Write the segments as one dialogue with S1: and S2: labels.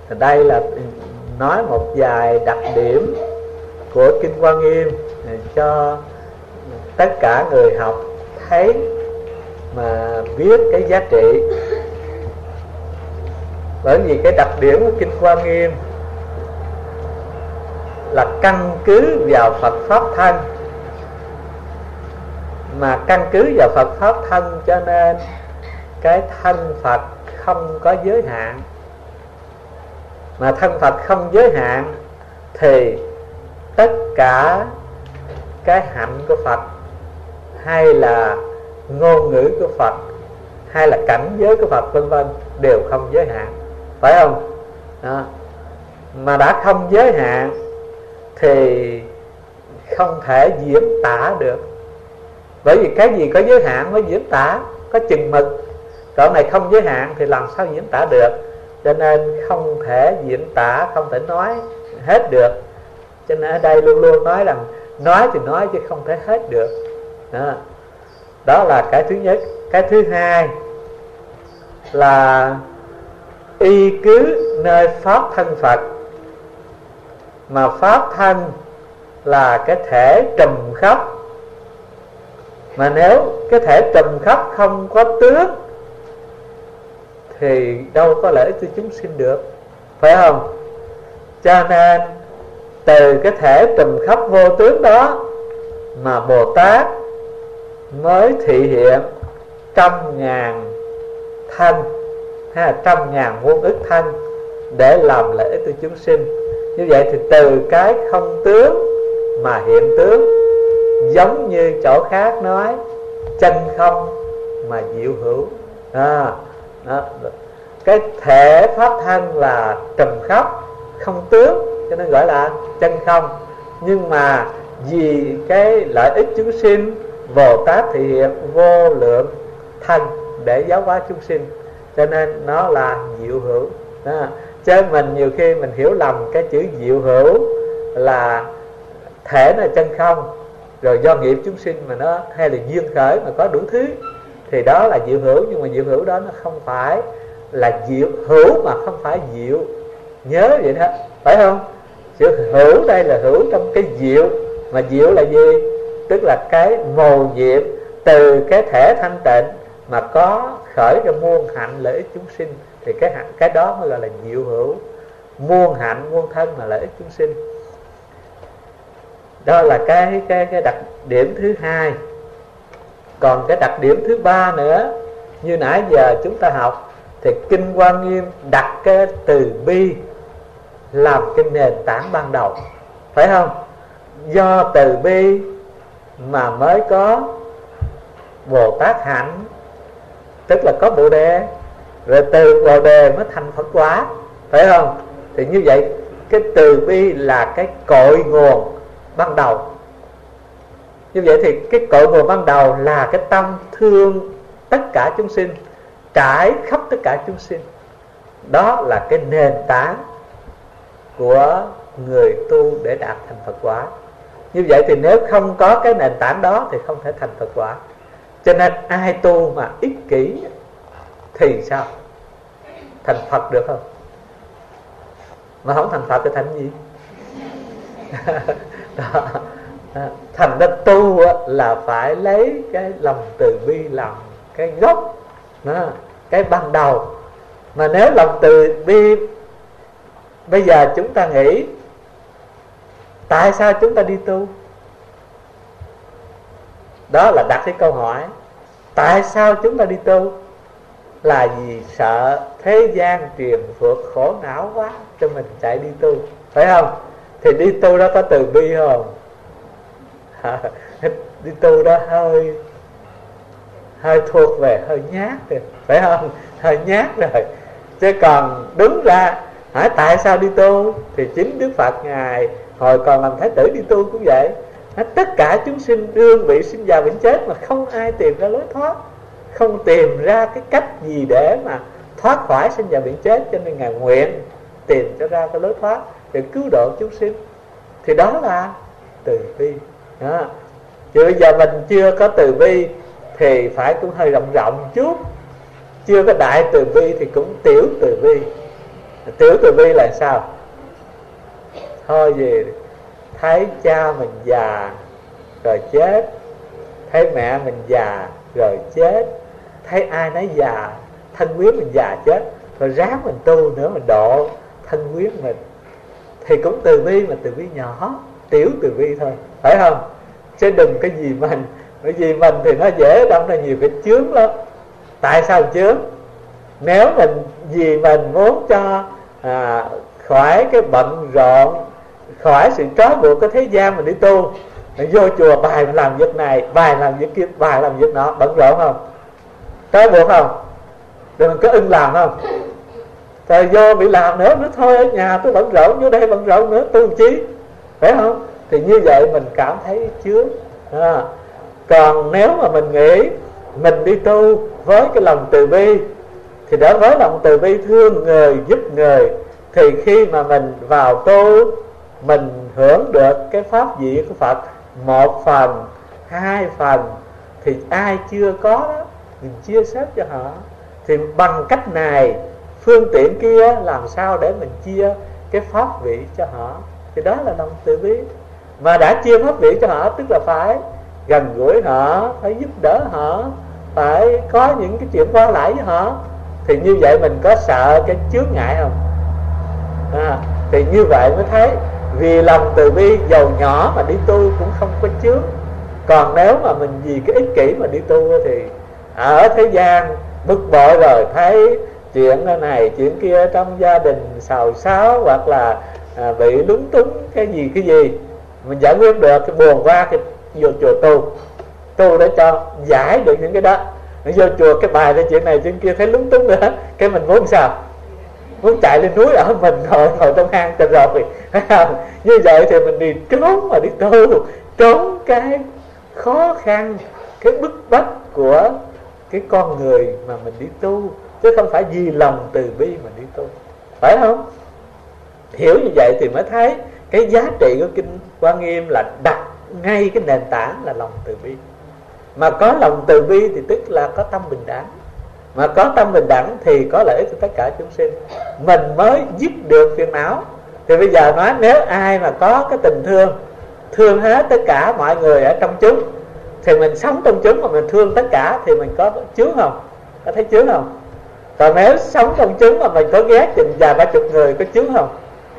S1: Đây là nói một vài đặc điểm của Kinh Hoa Nghiêm cho tất cả người học thấy mà biết cái giá trị. Bởi vì cái đặc điểm của Kinh Hoa Nghiêm là căn cứ vào Phật Pháp thân, mà căn cứ vào Phật Pháp thân cho nên cái thân Phật không có giới hạn. Mà thân Phật không giới hạn thì tất cả cái hạnh của Phật, hay là ngôn ngữ của Phật, hay là cảnh giới của Phật vân vân đều không giới hạn, phải không? Đó. Mà đã không giới hạn thì không thể diễn tả được. Bởi vì cái gì có giới hạn mới diễn tả, có chừng mực. Còn này không giới hạn thì làm sao diễn tả được? Cho nên không thể diễn tả, không thể nói hết được. Cho nên ở đây luôn luôn nói rằng nói thì nói chứ không thể hết được. Đó là cái thứ nhất. Cái thứ hai là y cứ nơi Pháp thân Phật. Mà Pháp thân là cái thể trùm khắp. Mà nếu cái thể trùm khắp không có tướng thì đâu có lợi ích cho chúng sinh được, phải không? Cho nên từ cái thể trùm khắp vô tướng đó mà Bồ Tát mới thị hiện 100.000 thân hay là 100.000 muôn ức thân để làm lợi ích cho chúng sinh. Như vậy thì từ cái không tướng mà hiện tướng, giống như chỗ khác nói chân không mà diệu hữu. Cái thể Pháp thân là trùm khắp không tướng, cho nên gọi là chân không. Nhưng mà vì cái lợi ích chúng sinh, Bồ Tát thị hiện vô lượng thân để giáo hóa chúng sinh, cho nên nó là diệu hữu. Chứ mình nhiều khi mình hiểu lầm cái chữ diệu hữu là thể là chân không, rồi do nghiệp chúng sinh mà nó, hay là duyên khởi mà có đủ thứ, thì đó là diệu hữu. Nhưng mà diệu hữu đó nó không phải là diệu hữu, mà không phải diệu nhớ vậy đó, phải không? Chữ hữu đây là hữu trong cái diệu. Mà diệu là gì? Tức là cái mầu nhiệm từ cái thể thanh tịnh mà có khởi ra muôn hạnh lợi ích chúng sinh, thì cái đó mới gọi là diệu hữu. Muôn hạnh muôn thân mà lợi ích chúng sinh. Đó là cái đặc điểm thứ hai. Còn cái đặc điểm thứ ba nữa, như nãy giờ chúng ta học, thì Kinh Hoa Nghiêm đặt cái từ bi làm cái nền tảng ban đầu, phải không? Do từ bi mà mới có Bồ Tát hạnh, tức là có Bồ Đề, rồi từ Bồ Đề mới thành Phật quả, phải không? Thì như vậy cái từ bi là cái cội nguồn ban đầu. Như vậy thì cái cội nguồn ban đầu là cái tâm thương tất cả chúng sinh, trải khắp tất cả chúng sinh. Đó là cái nền tảng của người tu để đạt thành Phật quả. Như vậy thì nếu không có cái nền tảng đó thì không thể thành Phật quả. Cho nên ai tu mà ích kỷ thì sao? Thành Phật được không? Mà không thành Phật thì thành gì? Đó. Thành ra tu là phải lấy cái lòng từ bi làm cái gốc, cái ban đầu. Mà nếu lòng từ bi, bây giờ chúng ta nghĩ tại sao chúng ta đi tu? Đó là đặt cái câu hỏi. Tại sao chúng ta đi tu? Là vì sợ thế gian truyền phượt khổ não quá cho mình chạy đi tu, phải không? Thì đi tu đó có từ bi không? Đi tu đó hơi thuộc về hơi nhát rồi, phải không? Hơi nhát rồi. Chứ còn đúng ra hỏi tại sao đi tu, thì chính Đức Phật Ngài hồi còn làm Thái tử đi tu cũng vậy. Tất cả chúng sinh đương bị sinh già bệnh chết mà không ai tìm ra lối thoát, không tìm ra cái cách gì để mà thoát khỏi sinh già bệnh chết, cho nên Ngài nguyện tìm cho ra cái lối thoát để cứu độ chúng sinh. Thì đó là từ bi. Chứ bây giờ mình chưa có từ bi thì phải cũng hơi rộng rộng chút. Chưa có đại từ bi thì cũng tiểu từ bi. Tiểu từ bi là sao? Thôi gì, thấy cha mình già rồi chết, thấy mẹ mình già rồi chết, thấy ai nấy già, thân quyến mình già chết, rồi ráng mình tu nữa, mình độ thân quyến mình, thì cũng từ bi, mà từ bi nhỏ, tiểu từ bi thôi, phải không? Chứ đừng cái gì mình, bởi vì mình thì nó dễ đâm ra nhiều cái chướng lắm. Tại sao chướng? Nếu mình vì mình muốn cho khỏi cái bận rộn, khỏi sự trói buộc cái thế gian, mình đi tu, mình vô chùa bài mình làm việc này, bài làm việc kia, bài làm việc nọ, bận rộn không? Trói buộc không? Rồi mình có ưng làm không? Rồi vô bị làm nữa, nó thôi ở nhà tôi bận rộn, vô đây bận rộn nữa, tu chí, phải không? Thì như vậy mình cảm thấy chướng. Còn nếu mà mình nghĩ mình đi tu với cái lòng từ bi, thì đã với lòng từ bi thương người, giúp người, thì khi mà mình vào tu, mình hưởng được cái pháp vị của Phật 1 phần, 2 phần, thì ai chưa có đó mình chia sẻ cho họ. Thì bằng cách này, phương tiện kia, làm sao để mình chia cái pháp vị cho họ, thì đó là lòng từ bi. Mà đã chia pháp vị cho họ, tức là phải gần gũi họ, phải giúp đỡ họ, phải có những cái chuyện qua lại với họ. Thì như vậy mình có sợ cái chướng ngại không? Thì như vậy mới thấy vì lòng từ bi, dầu nhỏ mà đi tu cũng không có chướng. Còn nếu mà mình vì cái ích kỷ mà đi tu, thì ở thế gian bực bội rồi, thấy chuyện này chuyện kia trong gia đình xào xáo, hoặc là bị lúng túng cái gì mình giải quyết được, cái buồn quá thì vô chùa tu để cho giải được những cái đó. Vô chùa cái bài thì chuyện này chuyện kia thấy lúng túng nữa, cái mình muốn sao? Muốn chạy lên núi ở mình, ngồi trong hang cho rồi. Như vậy thì mình đi trốn mà đi tu, trốn cái khó khăn, cái bức bách của cái con người mà mình đi tu, chứ không phải vì lòng từ bi mà đi tu, phải không? Hiểu như vậy thì mới thấy cái giá trị của Kinh Quan Nghiêm là đặt ngay cái nền tảng là lòng từ bi. Mà có lòng từ bi thì tức là có tâm bình đẳng. Mà có tâm bình đẳng thì có lợi ích cho tất cả chúng sinh, mình mới dứt được phiền não. Thì bây giờ nói nếu ai mà có cái tình thương hết tất cả mọi người ở trong chúng, thì mình sống trong chúng mà mình thương tất cả, thì mình có chướng không? Có thấy chướng không? Còn nếu sống trong chúng mà mình có ghét chừng vài 30 người, có chướng không?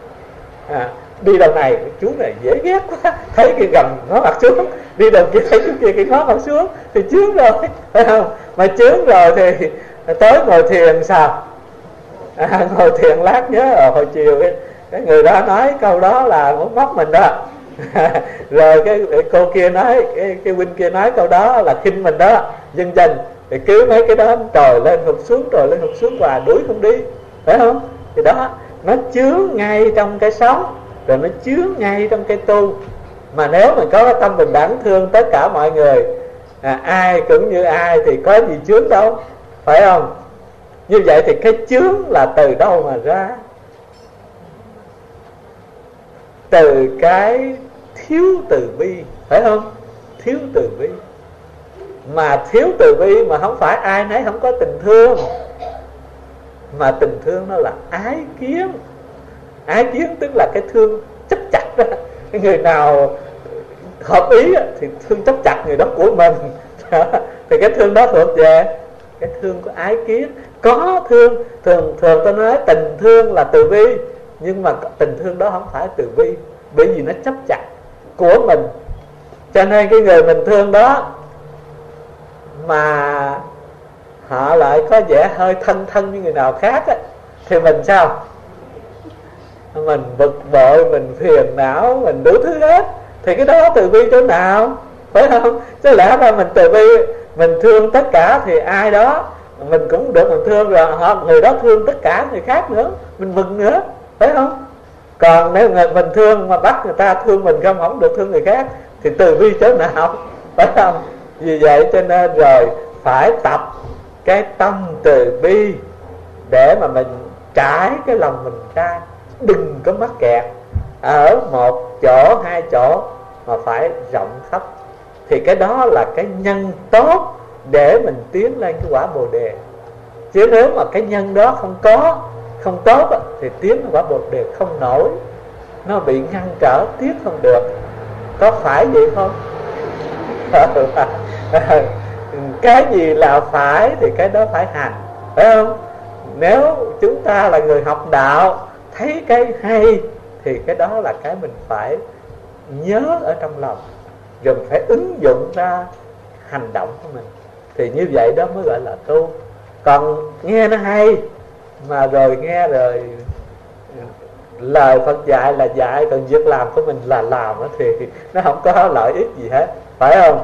S1: Đi đầu này chú này dễ ghét quá, thấy cái gầm ngó mặt xuống, đi đầu kia thấy chú kia cái ngó mặt xuống, thì chướng rồi, phải không? Mà chướng rồi thì tới ngồi thiền sao? Ngồi thiền lát nhớ hồi chiều cái người đó nói câu đó là muốn móc mình đó. Rồi cái cô kia nói, cái huynh kia nói câu đó là khinh mình đó, dân dân. Thì cứ mấy cái đó trồi lên hụt xuống, trồi lên hụt xuống, và đuổi không đi, phải không? Thì đó, nó chướng ngay trong cái sống, rồi nó chướng ngay trong cái tu. Mà nếu mình có cái tâm bình đẳng thương tất cả mọi người, ai cũng như ai, thì có gì chướng đâu, phải không? Như vậy thì cái chướng là từ đâu mà ra? Từ cái thiếu từ bi, phải không? Thiếu từ bi. Mà thiếu từ bi mà không phải ai nấy không có tình thương, mà tình thương nó là ái kiến. Ái kiến tức là cái thương chấp chặt đó. Cái người nào hợp ý thì thương chấp chặt người đó của mình. Thì cái thương đó thuộc về cái thương của ái kiến. Có thương, thường tôi nói tình thương là từ bi, nhưng mà tình thương đó không phải từ bi, bởi vì nó chấp chặt của mình. Cho nên cái người mình thương đó mà họ lại có vẻ hơi thân với người nào khác á, thì mình sao? Mình bực bội, mình phiền não, mình đủ thứ hết. Thì cái đó từ bi chỗ nào, phải không? Chứ lẽ ra mình từ bi, mình thương tất cả thì ai đó mình cũng được mình thương, rồi người đó thương tất cả người khác nữa, mình mừng nữa, phải không? Còn nếu mình thương mà bắt người ta thương mình không được thương người khác, thì từ bi chỗ nào, phải không? Vì vậy cho nên rồi phải tập cái tâm từ bi để mà mình trải cái lòng mình ra, đừng có mắc kẹt ở một chỗ, hai chỗ, mà phải rộng khắp. Thì cái đó là cái nhân tốt để mình tiến lên cái quả Bồ Đề. Chứ nếu mà cái nhân đó không có, không tốt thì tiến quả Bồ Đề không nổi, nó bị ngăn trở, tiến không được. Có phải vậy không? Cái gì là phải thì cái đó phải hành, phải không? Nếu chúng ta là người học đạo, thấy cái hay thì cái đó là cái mình phải nhớ ở trong lòng, rồi mình phải ứng dụng ra hành động của mình. Thì như vậy đó mới gọi là tu. Còn nghe nó hay mà rồi nghe rồi lời Phật dạy là dạy, còn việc làm của mình là làm thì nó không có lợi ích gì hết, phải không?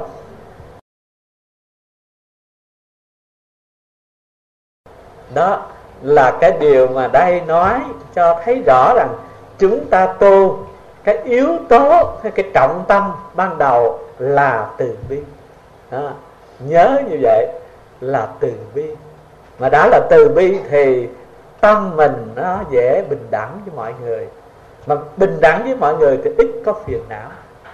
S1: Đó là cái điều mà đây nói cho thấy rõ rằng chúng ta tu, cái yếu tố, cái trọng tâm ban đầu là từ bi. Đó. Nhớ như vậy là từ bi. Mà đã là từ bi thì tâm mình nó dễ bình đẳng với mọi người. Mà bình đẳng với mọi người thì ít có phiền não.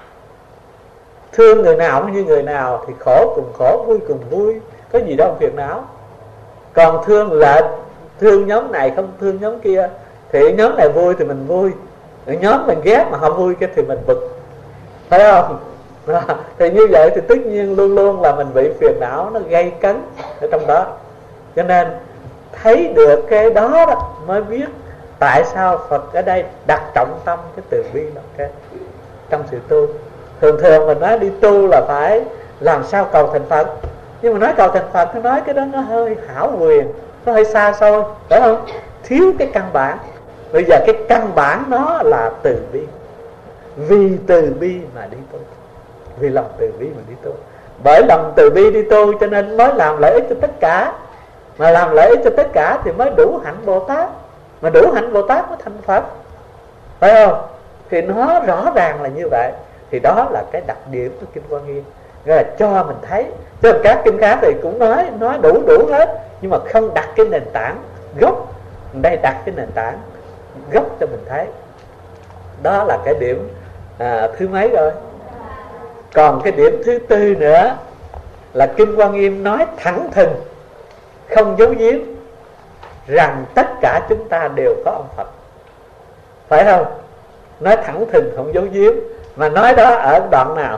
S1: Thương người nào cũng như người nào, thì khổ cùng khổ, vui cùng vui, có gì đâu phiền não. Còn thương nhóm này không thương nhóm kia, thì nhóm này vui thì mình vui, nhóm mình ghét mà không vui cái thì mình bực, phải không? Thì như vậy thì tất nhiên luôn luôn là mình bị phiền não nó gây cấn ở trong đó. Cho nên thấy được cái đó, mới biết tại sao Phật ở đây đặt trọng tâm cái từ bi là cái trong sự tu. Thường thường mình nói đi tu là phải làm sao cầu thành Phật, nhưng mà nói cầu thành Phật, nó nói cái đó nó hơi hão huyền, nó hơi xa xôi, phải không? Thiếu cái căn bản. Bây giờ cái căn bản nó là từ bi. Vì từ bi mà đi tu, vì lòng từ bi mà đi tu. Bởi lòng từ bi đi tu cho nên mới làm lợi ích cho tất cả. Mà làm lợi ích cho tất cả thì mới đủ hạnh Bồ Tát. Mà đủ hạnh Bồ Tát mới thành Phật, phải không? Thì nó rõ ràng là như vậy. Thì đó là cái đặc điểm của Kinh Hoa Nghiêm, nghĩa là cho mình thấy. Chứ các kinh khác thì cũng nói đủ hết, nhưng mà không đặt cái nền tảng gốc. Đây đặt cái nền tảng gốc cho mình thấy. Đó là cái điểm thứ mấy rồi. Còn cái điểm thứ tư nữa là Kinh Hoa Nghiêm nói thẳng thừng, không giấu giếm, rằng tất cả chúng ta đều có ông Phật, phải không? Nói thẳng thừng không giấu giếm. Mà nói đó ở đoạn nào?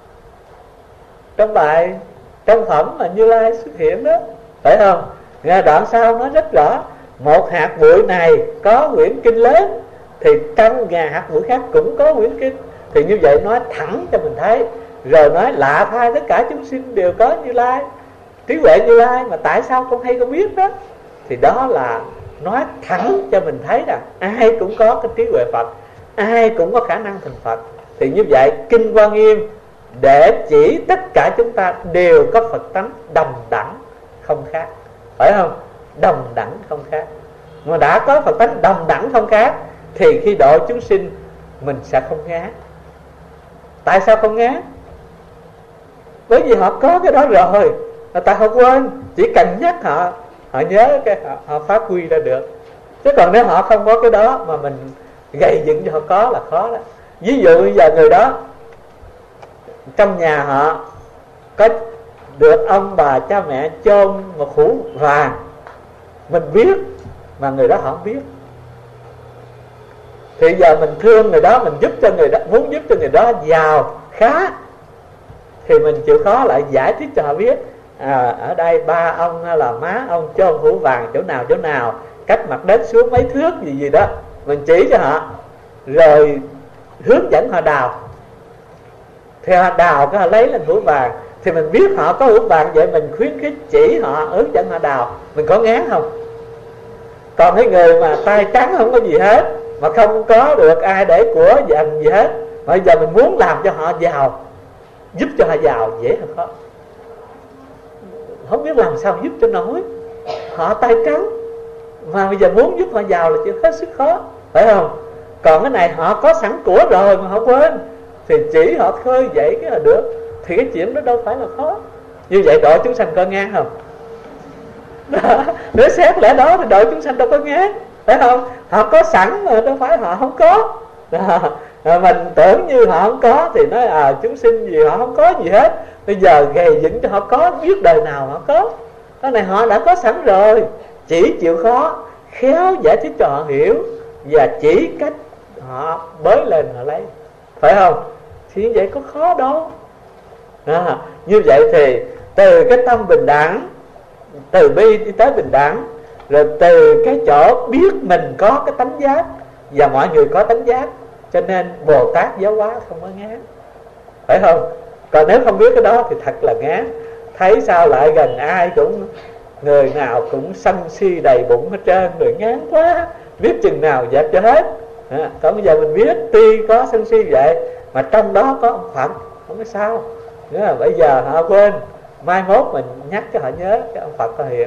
S1: Trong bài trong phẩm mà Như Lai xuất hiện đó, phải không? Nghe đoạn sau nói rất rõ, một hạt bụi này có quyển kinh lớn thì trăm ngàn hạt bụi khác cũng có quyển kinh. Thì như vậy nói thẳng cho mình thấy. Rồi nói lạ thay tất cả chúng sinh đều có Như Lai, trí huệ Như Lai, mà tại sao không hay không biết đó. Thì đó là nói thẳng cho mình thấy rằng ai cũng có cái trí huệ Phật, ai cũng có khả năng thành Phật. Thì như vậy Kinh Hoa Nghiêm để chỉ tất cả chúng ta đều có Phật tánh đồng đẳng không khác, phải không? Đồng đẳng không khác. Mà đã có Phật tánh đồng đẳng không khác thì khi độ chúng sinh mình sẽ không ngán. Tại sao không ngán? Bởi vì họ có cái đó rồi, tại họ quên. Chỉ cần nhắc họ nhớ cái họ phát huy ra được. Chứ còn nếu họ không có cái đó mà mình gây dựng cho họ có là khó đó. Ví dụ bây giờ người đó trong nhà họ có được ông bà cha mẹ chôn một hũ vàng, mình biết mà người đó họ không biết, thì giờ mình thương người đó, mình giúp cho người đó, muốn giúp cho người đó giàu khá, thì mình chịu khó lại giải thích cho họ biết ở đây ba ông hay là má ông chôn hũ vàng chỗ nào, cách mặt đất xuống mấy thước gì đó, mình chỉ cho họ, rồi hướng dẫn họ đào. Thì họ đào cái họ lấy lên hũ vàng, thì mình biết họ có hũ vàng, vậy mình khuyến khích chỉ họ, hướng dẫn họ đào, mình có ngán không? Còn cái người mà tay trắng không có gì hết, mà không có được ai để của dần gì hết, mà bây giờ mình muốn làm cho họ giàu, giúp cho họ giàu, dễ hay khó? Không biết làm sao giúp cho nổi. Họ tay trắng mà bây giờ muốn giúp họ giàu là chuyện hết sức khó, phải không? Còn cái này họ có sẵn của rồi mà họ quên, thì chỉ họ khơi dậy cái là được. Thì cái chuyện đó đâu phải là khó. Như vậy độ chúng sanh có ngán không? Đó. Nếu xét lẽ đó thì độ chúng sanh đâu có ngán, phải không? Họ có sẵn mà đâu phải họ không có. Đó. Mình tưởng như họ không có thì nói chúng sinh gì họ không có gì hết, bây giờ gầy dựng cho họ có, biết đời nào họ có. Cái này họ đã có sẵn rồi, chỉ chịu khó khéo giải thích cho họ hiểu và chỉ cách họ bới lên họ lấy, phải không? Thì như vậy có khó đâu. Như vậy thì từ cái tâm bình đẳng, từ bi đi tới bình đẳng, rồi từ cái chỗ biết mình có cái tánh giác và mọi người có tánh giác, cho nên Bồ Tát giáo hóa không có ngán, phải không? Còn nếu không biết cái đó thì thật là ngán. Thấy sao lại gần ai cũng, người nào cũng sân si đầy bụng hết trơn, rồi ngán quá, biết chừng nào dẹp cho hết. Còn bây giờ mình biết tuy có sân si vậy mà trong đó có ông Phật, không có sao. Bây giờ họ quên, mai mốt mình nhắc cho họ nhớ cái ông Phật có hiện.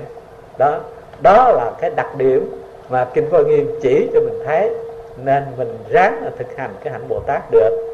S1: Đó là cái đặc điểm mà Kinh Hoa Nghiêm chỉ cho mình thấy, nên mình ráng là thực hành cái hạnh Bồ Tát được.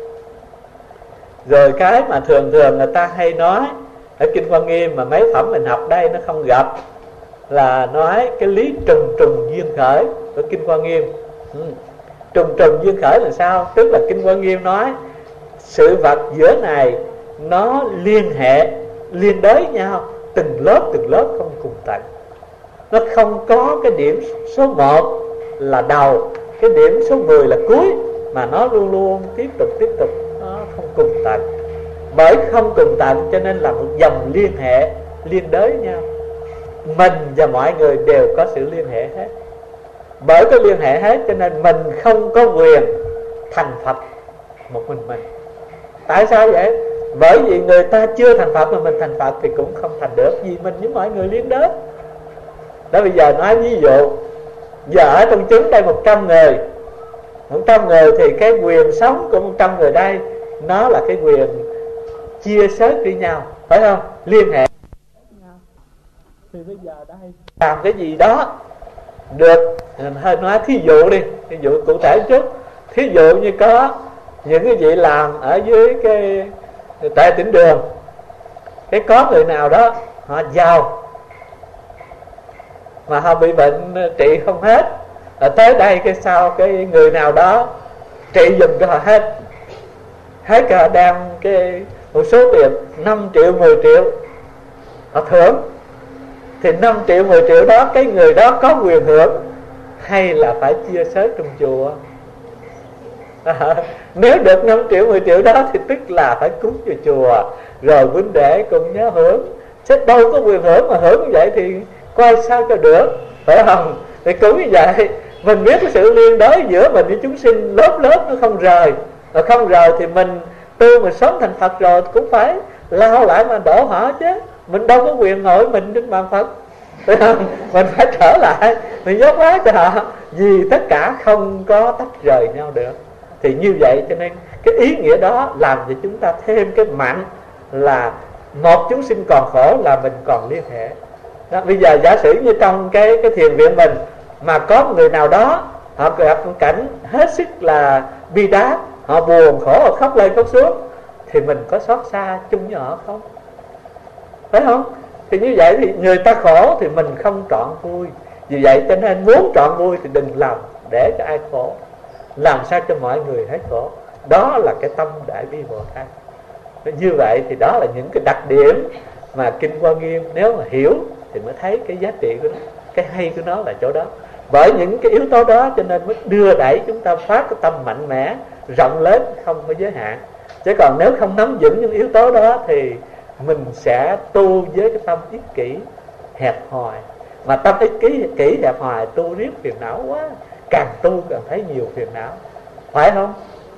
S1: Rồi cái mà thường người ta hay nói ở Kinh Hoa Nghiêm mà mấy phẩm mình học đây nó không gặp, là nói cái lý trùng trùng duyên khởi của Kinh Hoa Nghiêm. Trùng trùng duyên khởi là sao? Tức là Kinh Hoa Nghiêm nói sự vật giữa này nó liên hệ, liên đới nhau, từng lớp không cùng tận. Nó không có cái điểm số 1 là đầu, cái điểm số 10 là cuối, mà nó luôn luôn tiếp tục, nó không cùng tận. Bởi không cùng tận cho nên là một dòng liên hệ, liên đới nhau. Mình và mọi người đều có sự liên hệ hết. Bởi có liên hệ hết cho nên mình không có quyền thành Phật một mình. Tại sao vậy? Bởi vì người ta chưa thành Phật mà mình thành Phật thì cũng không thành được, vì mình với mọi người liên đới. Đó, bây giờ nói ví dụ, giờ ở trong chúng đây 100 người, 100 người thì cái quyền sống của 100 người đây nó là cái quyền chia sớt với nhau, phải không? Liên hệ. Thì bây giờ đây làm cái gì đó được, hơi nói thí dụ đi, thí dụ cụ thể chút. Thí dụ như có những cái vị làm ở dưới cái tại tỉnh đường, cái có người nào đó họ giàu mà họ bị bệnh trị không hết, rồi tới đây cái sau cái người nào đó trị giùm cho họ hết cả, đem cái một số tiền 5 triệu 10 triệu họ thưởng. Thì 5 triệu 10 triệu đó cái người đó có quyền hưởng hay là phải chia sớt trong chùa? Nếu được 5 triệu 10 triệu đó thì tức là phải cúng cho chùa, rồi huynh đệ cùng nhớ hưởng. Chứ đâu có quyền hưởng, mà hưởng như vậy thì coi sao cho được, phải không? Thì cũng như vậy, mình biết cái sự liên đới giữa mình với chúng sinh lớp nó không rời. Mà không rời thì mình tu mình sống thành Phật rồi cũng phải lao lại mà đổ họ chứ. Mình đâu có quyền ngồi mình trên bàn Phật, phải không? Mình phải trở lại, mình dốc hóa cho họ, vì tất cả không có tách rời nhau được. Thì như vậy cho nên cái ý nghĩa đó làm cho chúng ta thêm cái mạnh là một chúng sinh còn khổ là mình còn liên hệ đó. Bây giờ giả sử như trong cái thiền viện mình mà có một người nào đó họ gặp một cảnh hết sức là bi đát, họ buồn khổ, họ khóc lên khóc xuống, thì mình có xót xa chung với họ không? Phải không? Thì như vậy thì người ta khổ thì mình không trọn vui. Vì vậy cho nên muốn trọn vui thì đừng làm để cho ai khổ, làm sao cho mọi người hết khổ. Đó là cái tâm Đại Bi Bồ Tát. Như vậy thì đó là những cái đặc điểm mà Kinh Hoa Nghiêm nếu mà hiểu thì mới thấy cái giá trị của nó, cái hay của nó là chỗ đó. Bởi những cái yếu tố đó cho nên mới đưa đẩy chúng ta phát cái tâm mạnh mẽ, rộng lớn, không có giới hạn. Chứ còn nếu không nắm vững những yếu tố đó thì mình sẽ tu với cái tâm ích kỷ, hẹp hòi. Mà tâm ích kỷ hẹp hòi tu riết phiền não quá, càng tu càng thấy nhiều phiền não, phải không?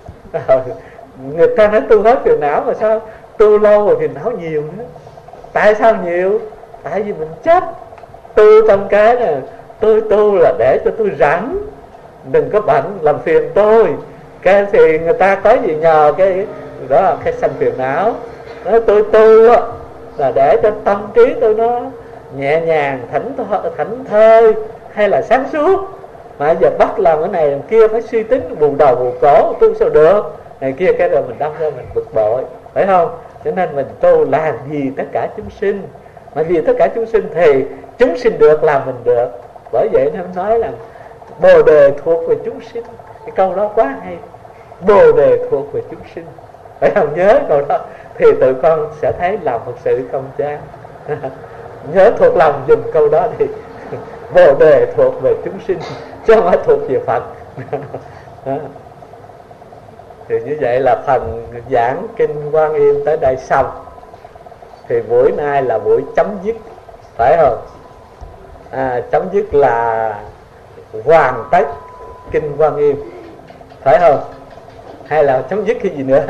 S1: Người ta nói tu hết phiền não mà sao tu lâu rồi phiền não nhiều nữa? Tại sao nhiều? Tại vì mình chấp tu trong cái này, tôi tu là để cho tôi rảnh, đừng có bệnh làm phiền tôi. Cái thì người ta có gì nhờ cái đó là cái sanh phiền não. Nói tôi tu là để cho tâm trí tôi nó nhẹ nhàng, thảnh thơi hay là sáng suốt. Mà giờ bắt làm cái này làm kia phải suy tính bù đầu bù cổ, tu sao được này kia, cái rồi mình đâm ra mình bực bội, phải không? Cho nên mình tu làm gì tất cả chúng sinh, mà vì tất cả chúng sinh thì chúng sinh được là mình được. Bởi vậy nên nói là Bồ đề thuộc về chúng sinh. Cái câu đó quá hay, Bồ đề thuộc về chúng sinh, phải không? Nhớ câu đó thì tụi con sẽ thấy làm một sự không chán. Nhớ thuộc lòng dùng câu đó đi. Bồ đề thuộc về chúng sinh chứ không phải thuộc về Phật. Đó. Thì như vậy là phần giảng kinh Quan Nghiêm tới đây xong. Thì buổi nay là buổi chấm dứt, phải không? Chấm dứt là hoàn tất kinh Quan Nghiêm, phải không? Hay là chấm dứt cái gì nữa?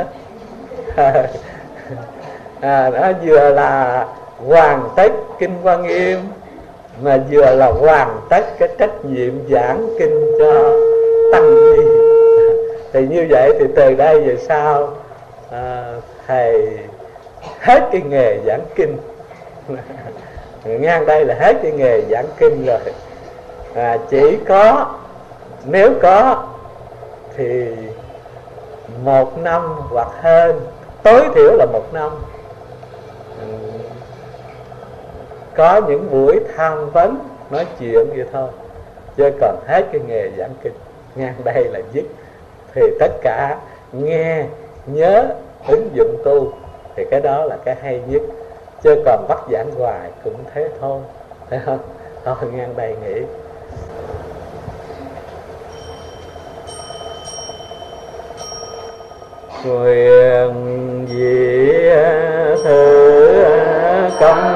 S1: Nó vừa là hoàn tất kinh Quan Nghiêm, mà vừa là hoàn tất cái trách nhiệm giảng kinh cho tăng ni. Thì như vậy thì từ đây về sau thầy hết cái nghề giảng kinh. Ngang đây là hết cái nghề giảng kinh rồi. Chỉ có, nếu có thì 1 năm hoặc hơn, tối thiểu là 1 năm, có những buổi tham vấn nói chuyện vậy thôi, chứ còn hết cái nghề giảng kinh. Ngang đây là dứt. Thì tất cả nghe, nhớ, ứng dụng tu, thì cái đó là cái hay nhất. Chứ còn bắt giảng hoài cũng thế thôi, thấy không? Thôi ngang đây nghỉ. Nguyện vị thử công